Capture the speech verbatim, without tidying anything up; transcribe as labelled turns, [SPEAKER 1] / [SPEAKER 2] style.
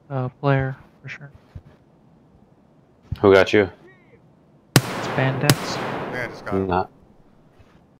[SPEAKER 1] uh, player for sure.
[SPEAKER 2] Who got you?
[SPEAKER 1] It's Bandex.
[SPEAKER 3] I think I just got him.
[SPEAKER 2] Not.